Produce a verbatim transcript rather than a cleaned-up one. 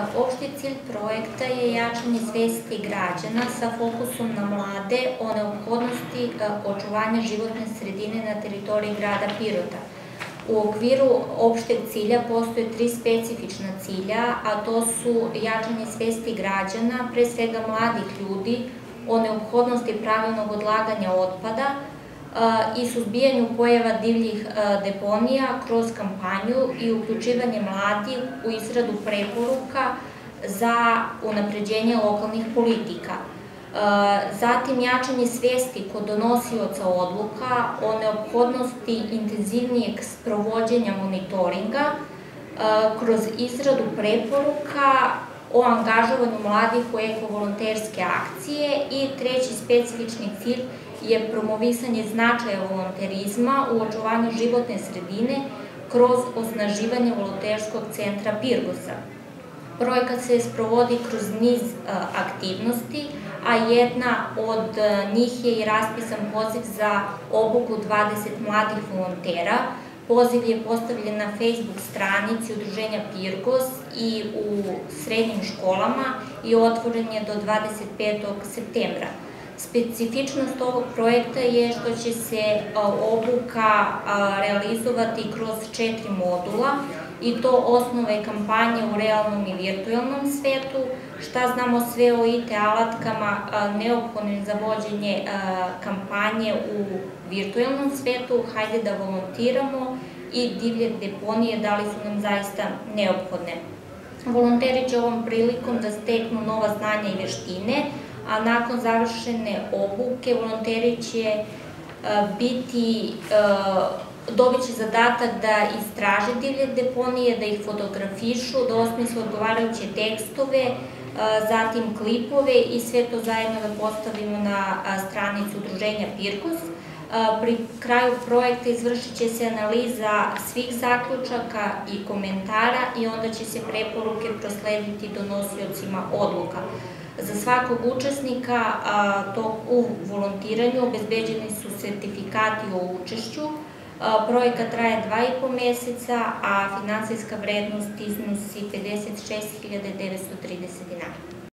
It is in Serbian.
Opšti cilj projekta je jačanje svesti građana sa fokusom na mlade o neophodnosti očuvanja životne sredine na teritoriji grada Pirota. U okviru opšteg cilja postoje tri specifična cilja, a to su jačanje svesti građana, pre svega mladih ljudi, o neophodnosti pravilnog odlaganja otpada i suzbijanju pojava divljih deponija kroz kampanju i uključivanje mladih u izradu preporuka za unapređenje lokalnih politika. Zatim, jačanje svesti kod donosioca odluka o neophodnosti intenzivnijeg sprovođenja monitoringa kroz izradu preporuka o angažovanju mladih u ekovolonterske akcije i treći specifični cilj je promovisanje značaja volonterizma u očuvanju životne sredine kroz osnaživanje volonterskog centra Pirgosa. Projekat se sprovodi kroz niz aktivnosti, a jedna od njih je i raspisan poziv za obuku dvadeset mladih volontera. Poziv je postavljen na Facebook stranici Udruženja Pirgos i u srednjim školama i otvoren je do dvadeset petog septembra. Specifičnost ovog projekta je što će se obuka realizovati kroz četiri modula, i to osnove kampanje u realnom i virtualnom svetu, šta znamo sve o I T alatkama neophodnim za vođenje kampanje u virtualnom svetu, hajde da volontiramo, i divlje deponije, da li su nam zaista neophodne. Volonteri će ovom prilikom da steknu nova znanja i veštine, a nakon završene obuke volonteri će biti dobit će zadatak da istraže divlje deponije, da ih fotografišu, da osmisle odgovarajuće tekstove, zatim klipove i sve to zajedno da postavimo na stranicu Udruženja Pirgos. Pri kraju projekta izvršit će se analiza svih zaključaka i komentara i onda će se preporuke proslediti donosiocima odluka. Za svakog učesnika u volontiranju obezbeđeni su sertifikati o učešću. Projekat traje dva i po meseca, a finansijska vrednost iznosi pedeset šest hiljada devetsto trideset dinara.